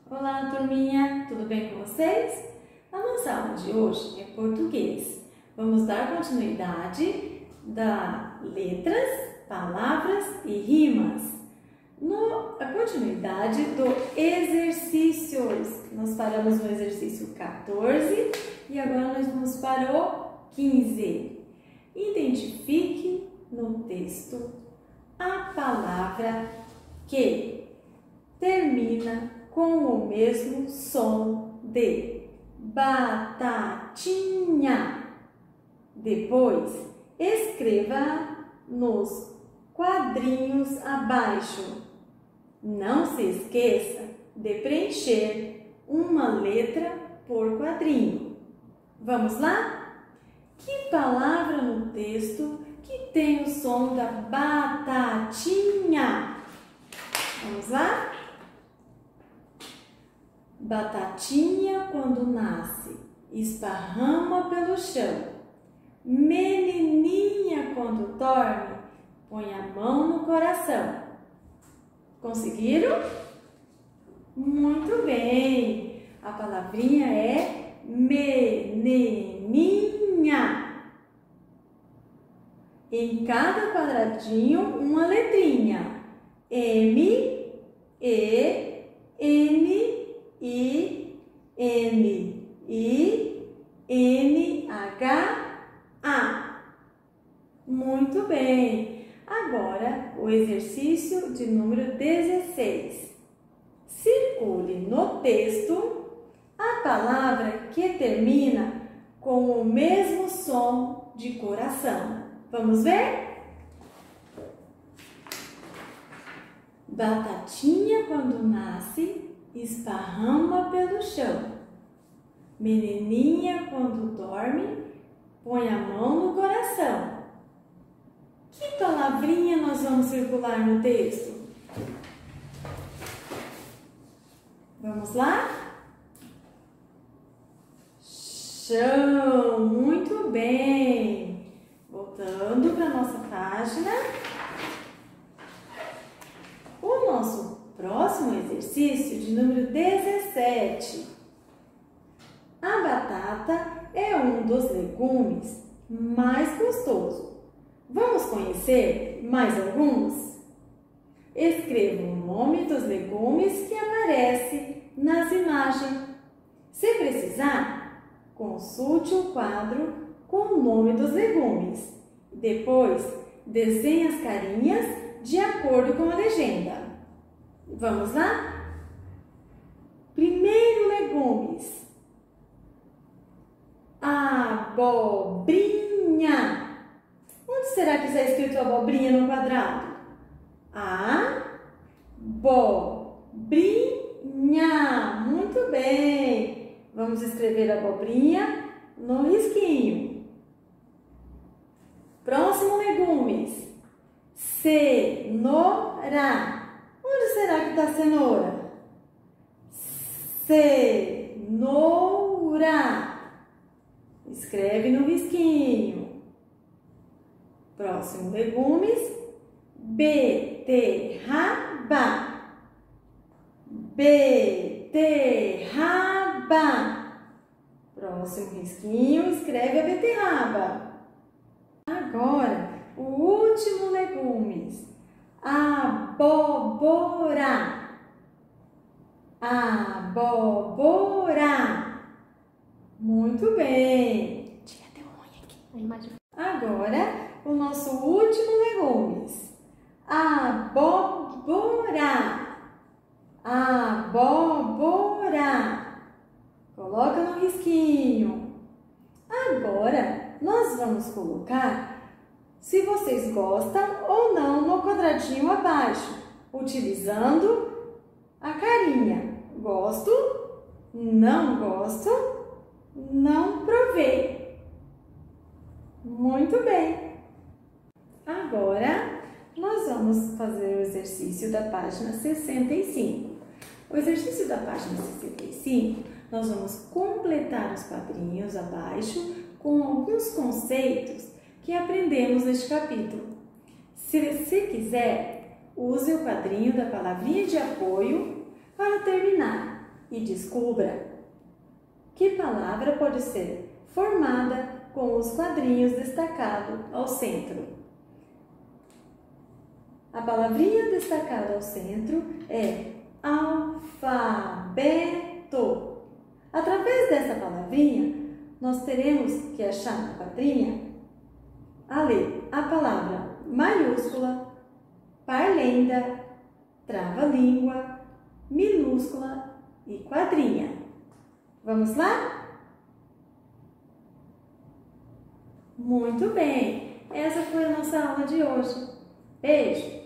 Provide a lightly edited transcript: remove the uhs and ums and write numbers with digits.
Olá, turminha! Tudo bem com vocês? A nossa aula de hoje é português. Vamos dar continuidade das letras, palavras e rimas. A continuidade do exercícios. Nós paramos no exercício 14 e agora nós vamos para o 15. Identifique no texto a palavra que termina com o mesmo som de batatinha. Depois, escreva nos quadrinhos abaixo. Não se esqueça de preencher uma letra por quadrinho. Vamos lá? Que palavra no texto que tem o som da batatinha? Vamos lá? Batatinha, quando nasce, esparrama pelo chão. Menininha, quando dorme, põe a mão no coração. Conseguiram? Muito bem! A palavrinha é menininha. Em cada quadradinho, uma letrinha. M, E, N, I, N, I, N, H, A. Muito bem! Agora, o exercício de número 16. Circule no texto a palavra que termina com o mesmo som de coração. Vamos ver? Batatinha, quando nasce, esparrama pelo chão. Menininha, quando dorme, põe a mão no coração. Que palavrinha nós vamos circular no texto? Vamos lá? Chão, muito bem. Voltando para a nossa página. O nosso próximo exercício de número 17. A batata é um dos legumes mais gostosos. Vamos conhecer mais alguns? Escreva o nome dos legumes que aparece nas imagens. Se precisar, consulte o quadro com o nome dos legumes. Depois, desenhe as carinhas de acordo com a legenda. Vamos lá? Primeiro, legumes. Abobrinha. Onde será que está escrito abobrinha no quadrado? Abobrinha. Muito bem. Vamos escrever abobrinha no risquinho. Próximo, legumes. Cenoura. Onde será que está a cenoura? Cenoura. Escreve no risquinho. Próximo, legumes. Beterraba. Beterraba. Próximo risquinho, escreve a beterraba. Agora, o último, legumes. Abóbora. Abóbora. Muito bem. Tira teu unha aqui. A imagem. Agora, o nosso último, legumes. Abóbora. Abóbora. Coloca no risquinho. Agora, nós vamos colocar, se vocês gostam ou não, no quadradinho abaixo, utilizando a carinha. Gosto, não gosto, não provei. Muito bem. Agora, nós vamos fazer o exercício da página 65. O exercício da página 65, nós vamos completar os quadrinhos abaixo com alguns conceitos que aprendemos neste capítulo. Se você quiser, use o quadrinho da palavrinha de apoio para terminar. e descubra que palavra pode ser formada com os quadrinhos destacados ao centro. A palavrinha destacada ao centro é alfabeto. Através dessa palavrinha, nós teremos que achar na quadrinha a palavra maiúscula, parlenda, trava-língua, minúscula e quadrinha. Vamos lá? Muito bem! Essa foi a nossa aula de hoje. Beijo!